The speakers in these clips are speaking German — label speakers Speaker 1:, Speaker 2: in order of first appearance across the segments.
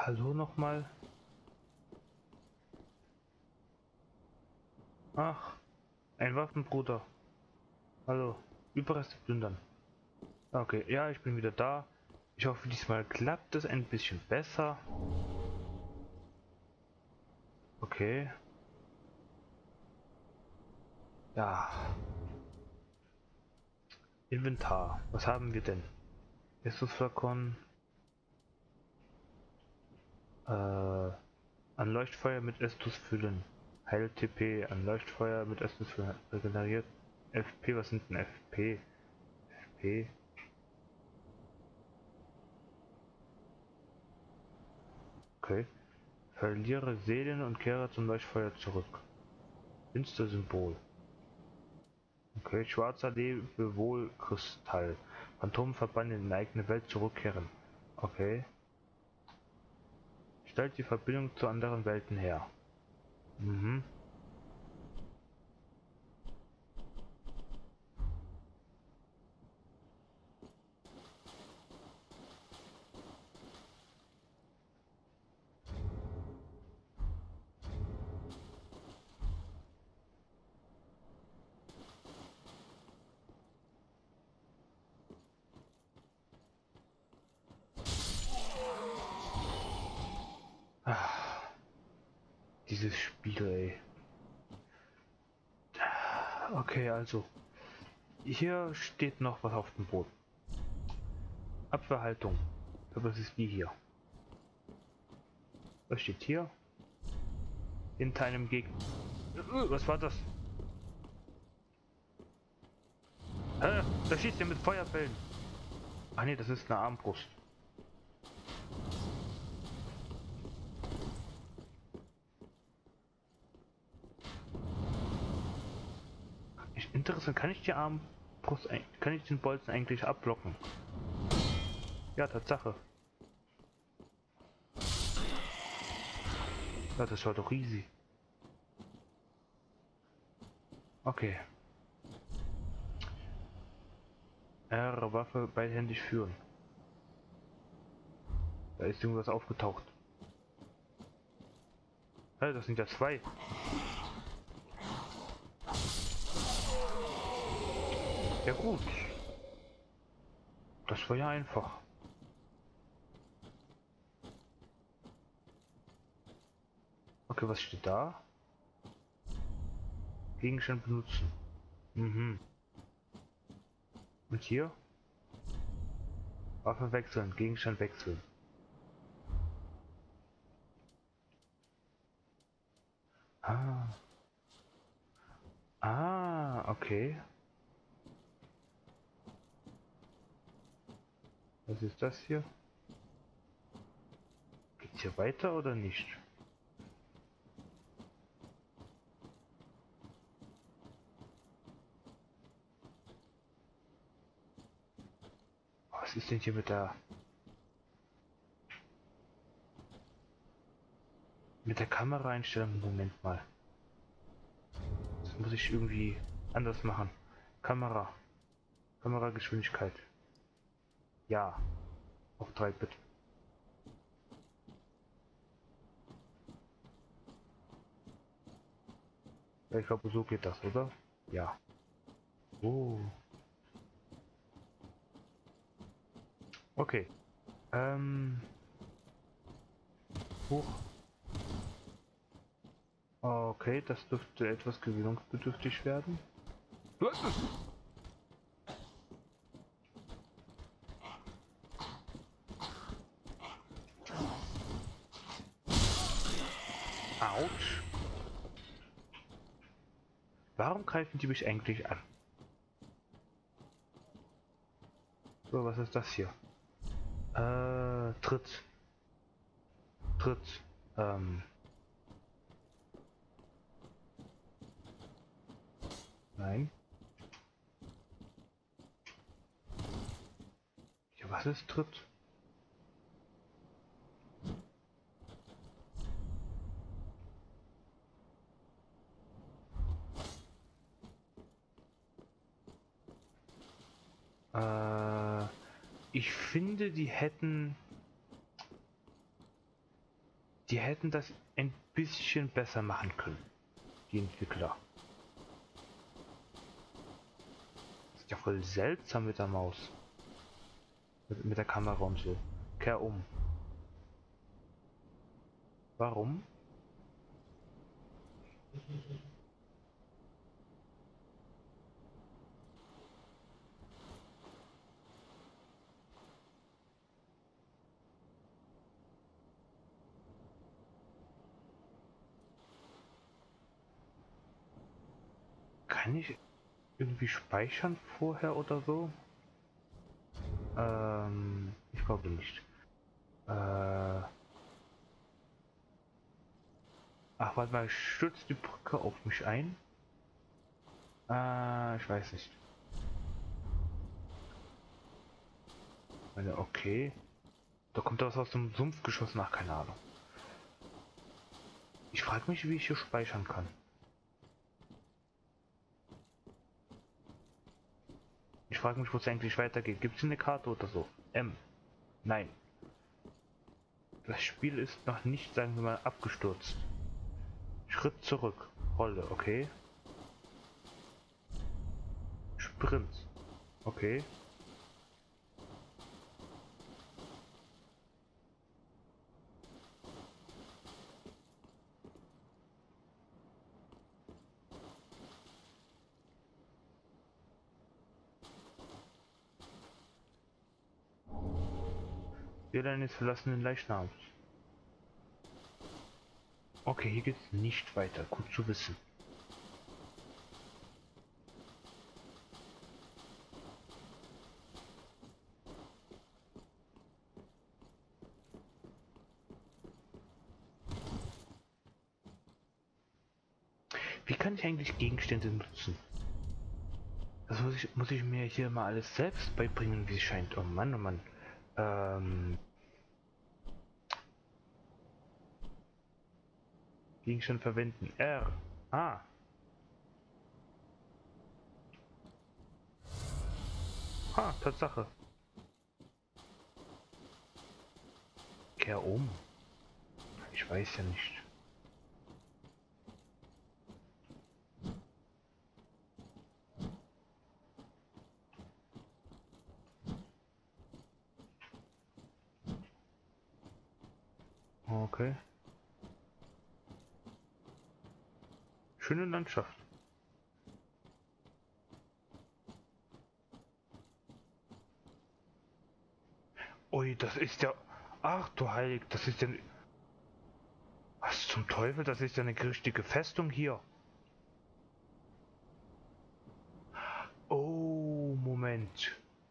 Speaker 1: Hallo nochmal. Ach, ein Waffenbruder. Hallo, Überreste plündern. Okay, ja, ich bin wieder da. Ich hoffe, diesmal klappt es ein bisschen besser. Okay. Ja. Inventar. Was haben wir denn? Estusflakon. An Leuchtfeuer mit Estus füllen. Heil TP. An Leuchtfeuer mit Estus füllen. Regeneriert. FP, was sind denn FP? FP. Okay. Verliere Seelen und kehre zum Leuchtfeuer zurück. Finster-Symbol. Okay, schwarzer Lebewohl-Kristall. Phantomverband in die eigene Welt zurückkehren. Okay. Stellt die Verbindung zu anderen Welten her. Mhm. Ah, dieses Spiel, ey. Okay, also. Hier steht noch was auf dem Boden. Abwehrhaltung. Aber es ist wie hier. Was steht hier? Hinter einem Gegner. Was war das? Hä? Da schießt er mit Feuerbällen. Ach nee, das ist eine Armbrust. Interessant, kann ich die Armbrust, kann ich den Bolzen eigentlich abblocken? Ja, Tatsache. Ja, das war doch easy. Okay. R, Waffe beidhändig führen. Da ist irgendwas aufgetaucht. Hä, das sind ja zwei. Ja gut. Das war ja einfach. Okay, was steht da? Gegenstand benutzen. Mhm. Und hier? Waffe wechseln, Gegenstand wechseln. Ah. Ah, okay. Was ist das hier? Geht's hier weiter oder nicht? Was ist denn hier mit der Kameraeinstellung? Moment mal. Das muss ich irgendwie anders machen. Kamera. Kamerageschwindigkeit. Ja. Auf 3 bitte. Ja, ich glaube, so geht das, oder? Ja. Oh. Okay. Hoch. Okay, das dürfte etwas gewöhnungsbedürftig werden. Autsch. Warum greifen die mich eigentlich an? So, was ist das hier? Tritt. Tritt. Nein. Ja, was ist Tritt? Ich finde, die hätten... Die hätten das ein bisschen besser machen können, die Entwickler. Das ist ja voll seltsam mit der Maus. Mit der Kamera und so. Kehr um. Warum? Kann ich irgendwie speichern vorher oder so? Ich glaube nicht. Ach, warte mal, stürzt die Brücke auf mich ein? Ich weiß nicht. Okay. Da kommt da was aus dem Sumpf geschossen, ach, keine Ahnung. Ich frage mich, wie ich hier speichern kann. Ich frage mich, wo es eigentlich weitergeht. Gibt es eine Karte oder so? M. Nein. Das Spiel ist noch nicht, sagen wir mal, abgestürzt. Schritt zurück. Rolle, okay. Sprint. Okay. Wähle eines verlassenen Leichnams. Okay, hier geht's nicht weiter. Gut zu wissen. Wie kann ich eigentlich Gegenstände nutzen? Das muss ich mir hier mal alles selbst beibringen, wie es scheint. Oh Mann, oh Mann. Gegenstand verwenden. R. Ah. Ah, Tatsache. Kehr um. Ich weiß ja nicht. Okay. Schöne Landschaft. Ui, das ist ja... Ach du Heilig, das ist ja... Was zum Teufel? Das ist ja eine richtige Festung hier. Oh, Moment.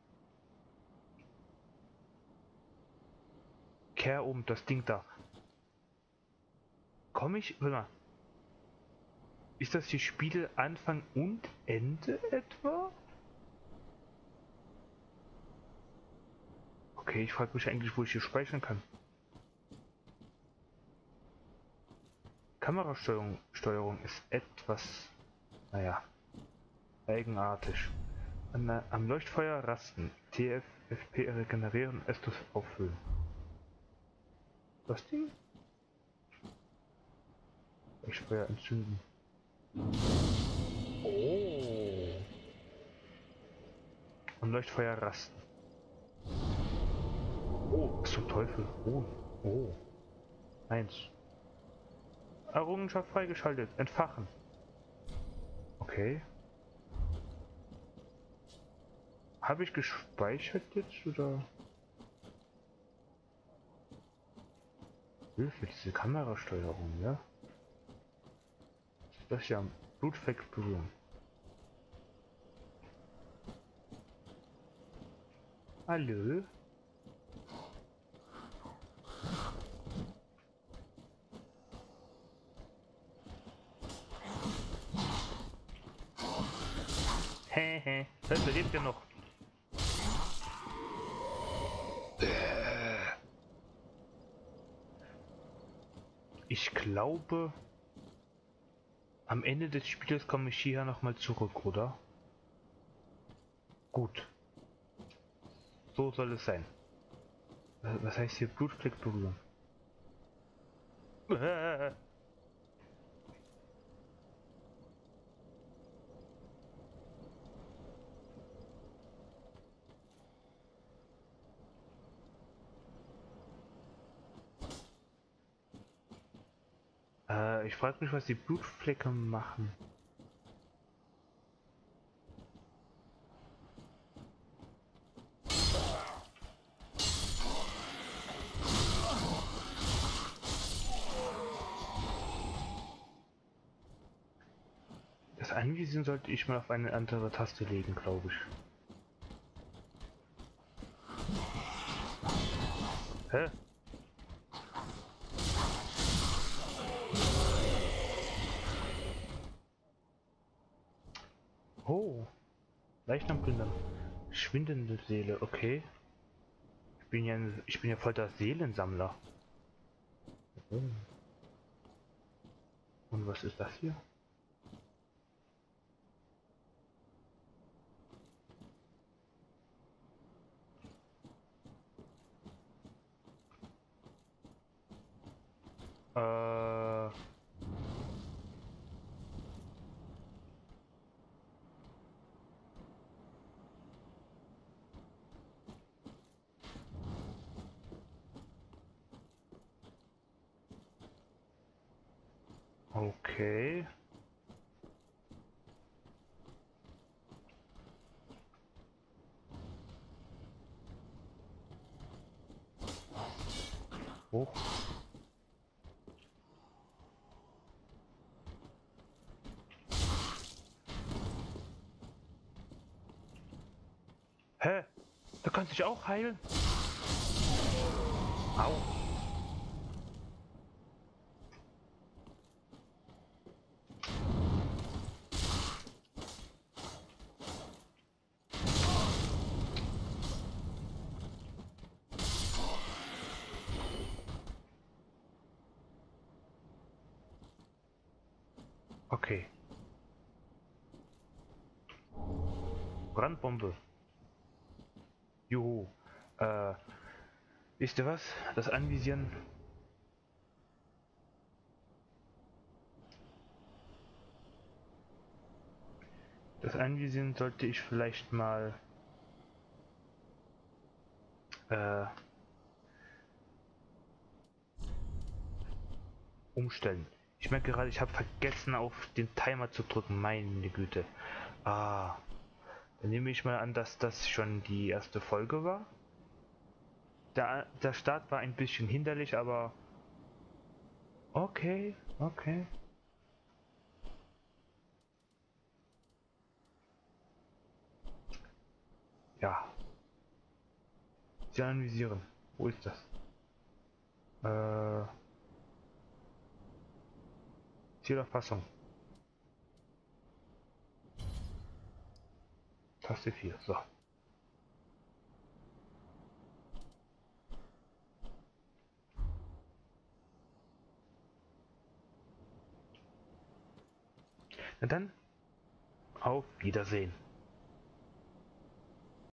Speaker 1: Kehr um, das Ding da. Komme ich... Warte mal. Ist das hier Spiel Anfang und Ende etwa? Okay, ich frage mich eigentlich, wo ich hier speichern kann. Kamerasteuerung ist etwas, naja, eigenartig. Am Leuchtfeuer rasten, TFFP regenerieren, Estus auffüllen. Das Ding? Leuchtfeuer entzünden. Oh. Am Leuchtfeuer rasten. Oh, was zum Teufel? Oh, oh. 1. Errungenschaft freigeschaltet. Entfachen. Okay. Habe ich gespeichert jetzt oder? Hilfe, diese Kamerasteuerung, ja? Das ist ja Blutfleck berühren. Hallo? Hehe, das lebt ja noch. Ich glaube, am Ende des Spiels komme ich hier nochmal zurück, oder? Gut. So soll es sein. Was heißt hier Blutfleck berühren? Ich frage mich, was die Blutflecke machen. Das Anvisieren sollte ich mal auf eine andere Taste legen, glaube ich. Hä? Oh, Leichnam plündern. Schwindende Seele, okay. Ich bin ja voll der Seelensammler. Oh. Und was ist das hier? Äh. Okay. Hoch. Hä? Da kannst du dich auch heilen? Au. Okay. Brandbombe. Juhu. Äh, wisst ihr was? Das Anvisieren. Das Anvisieren sollte ich vielleicht mal umstellen. Ich merke gerade, ich habe vergessen, auf den Timer zu drücken. Meine Güte. Ah, dann nehme ich mal an, dass das schon die erste Folge war. Der Start war ein bisschen hinderlich, aber okay, okay. Ja, sie analysieren. Wo ist das? Zielerfassung. Taste 4. So. Na dann, auf Wiedersehen.